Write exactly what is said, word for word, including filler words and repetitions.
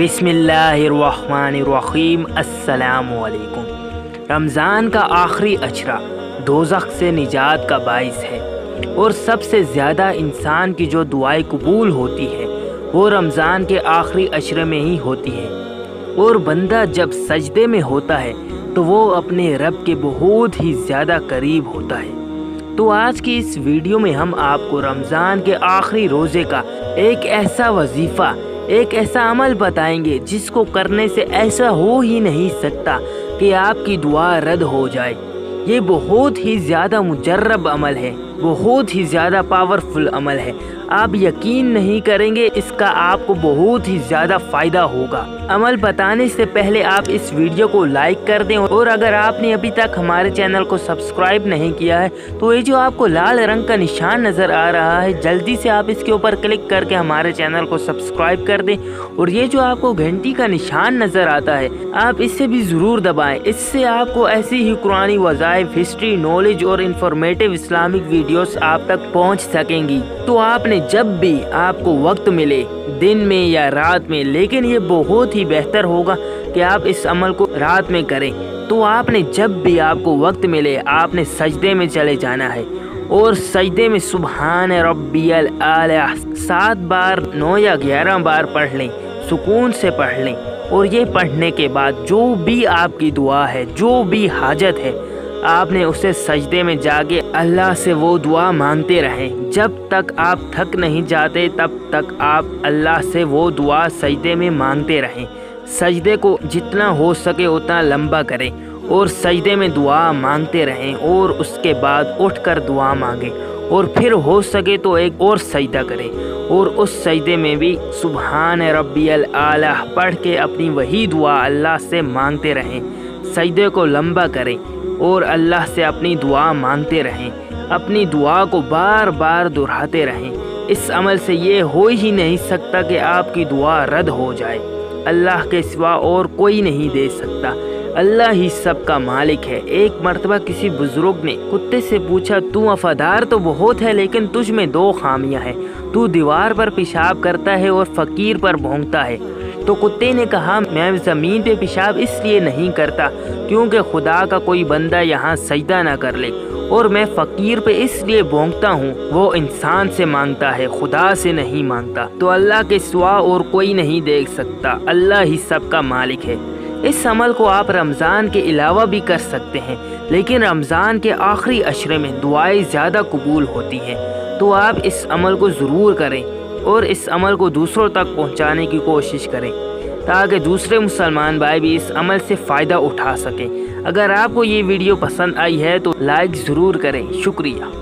बिस्मिल्लाहिर्रहमानिर्रहीम। अस्सलामु अलैकुम। रमज़ान का आखिरी अशरा दोज़ख से निजात का बाइस है और सबसे ज़्यादा इंसान की जो दुआएं कबूल होती है वो रमज़ान के आखिरी अशरे में ही होती है। और बंदा जब सजदे में होता है तो वो अपने रब के बहुत ही ज़्यादा करीब होता है। तो आज की इस वीडियो में हम आपको रमज़ान के आखिरी रोज़े का एक ऐसा वजीफ़ा, एक ऐसा अमल बताएंगे जिसको करने से ऐसा हो ही नहीं सकता कि आपकी दुआ रद्द हो जाए। ये बहुत ही ज़्यादा मुजर्रब अमल है, बहुत ही ज़्यादा पावरफुल अमल है। आप यकीन नहीं करेंगे, इसका आपको बहुत ही ज़्यादा फ़ायदा होगा। अमल बताने से पहले आप इस वीडियो को लाइक कर दें और अगर आपने अभी तक हमारे चैनल को सब्सक्राइब नहीं किया है तो ये जो आपको लाल रंग का निशान नज़र आ रहा है, जल्दी से आप इसके ऊपर क्लिक करके हमारे चैनल को सब्सक्राइब कर दें। और ये जो आपको घंटी का निशान नज़र आता है, आप इसे भी ज़रूर दबाएँ। इससे आपको ऐसी ही कुरानी वज़ाइफ, हिस्ट्री, नॉलेज और इंफॉर्मेटिव इस्लामिक वीडियोस आप तक पहुंच सकेंगी। तो आपने जब भी आपको वक्त मिले, दिन में या रात में, लेकिन ये बहुत ही बेहतर होगा कि आप इस अमल को रात में करें। तो आपने जब भी आपको वक्त मिले, आपने सजदे में चले जाना है और सजदे में सुबहान रब्बियल आला सात बार, नौ या ग्यारह बार पढ़ लें, सुकून से पढ़ लें। और ये पढ़ने के बाद जो भी आपकी दुआ है, जो भी हाजत है, आपने उसे सजदे में जाके अल्लाह से वो दुआ मांगते रहें। जब तक आप थक नहीं जाते तब तक आप अल्लाह से वो दुआ सजदे में मांगते रहें। सजदे को जितना हो सके उतना लंबा करें और सजदे में दुआ मांगते रहें और उसके बाद उठकर दुआ मांगें और फिर हो सके तो एक और सजदा करें और उस सजदे में भी सुबहान रब्बियल आला पढ़ के अपनी वही दुआ अल्लाह से मांगते रहें। सजदे को लंबा करें और अल्लाह से अपनी दुआ मांगते रहें। अपनी दुआ को बार बार दोहराते रहें। इस अमल से ये हो ही नहीं सकता कि आपकी दुआ रद्द हो जाए। अल्लाह के सिवा और कोई नहीं दे सकता, अल्लाह ही सबका मालिक है। एक मर्तबा किसी बुजुर्ग ने कुत्ते से पूछा, तू वफादार तो बहुत है लेकिन तुझ में दो खामियां हैं, तू दीवार पर पेशाब करता है और फ़कीर पर भौंकता है। तो कुत्ते ने कहा, मैं ज़मीन पे पेशाब इसलिए नहीं करता क्योंकि खुदा का कोई बंदा यहाँ सजदा ना कर ले, और मैं फ़कीर पे इसलिए भौंकता हूँ, वो इंसान से मांगता है, खुदा से नहीं मांगता। तो अल्लाह के सिवा और कोई नहीं देख सकता, अल्लाह ही सबका मालिक है। इस अमल को आप रमज़ान के अलावा भी कर सकते हैं, लेकिन रमज़ान के आखिरी अशरे में दुआएं ज़्यादा कबूल होती हैं। तो आप इस अमल को ज़रूर करें और इस अमल को दूसरों तक पहुंचाने की कोशिश करें ताकि दूसरे मुसलमान भाई भी इस अमल से फ़ायदा उठा सकें। अगर आपको ये वीडियो पसंद आई है तो लाइक ज़रूर करें। शुक्रिया।